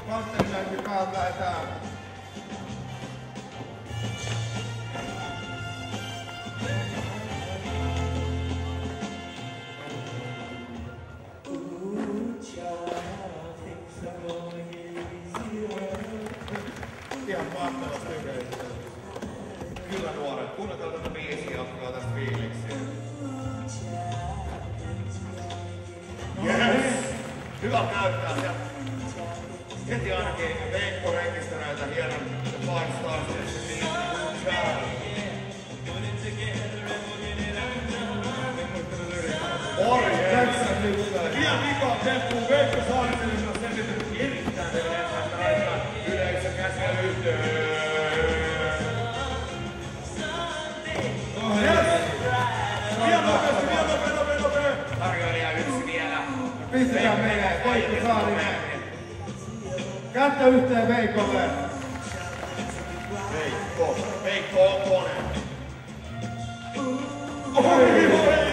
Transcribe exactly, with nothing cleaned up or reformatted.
Pantterisääkin päältä lähetään. Ihan mahtavasti yleisöä. Kyllä nuoret, kuunnelkaa tätä biisiä, ottaa tästä fiiliksiä. Yes! Hyvä näyttää sieltä. Heti ainakin Veikko rekisteröitä hienon Five Stars Destination. Morjens! Ihan vikaan temppuun Veikko Saarisen on selvitetty erittäin ensimmäistä aikaa yleisö käsiä yhteen. Tarjoilija yksi vielä. Pistetään meille Veikko Saarinen. Kättä yhteen Veikolle. Veikko, Veikko on kone. Oi, oi!